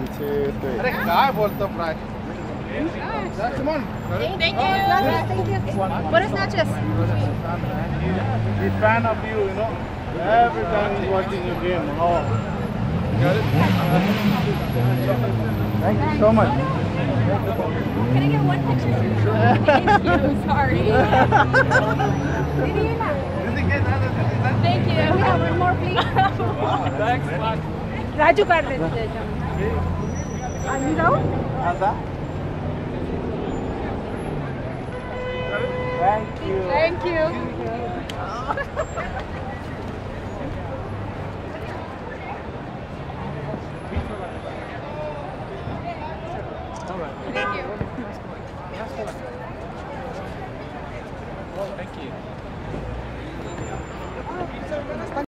1, 2, 3. अरे काय बोलतो प्राय? Come on. Thank you. What is nachos? He's a fan of you, you know. Every time he's watching your game. Oh. Got it? Thank you so much. Can I get one picture? Thank you. Sorry. Thank you. We have one more, please. Thanks, Mark. Raju card let me जाओ. How's that? Thank you. Thank you.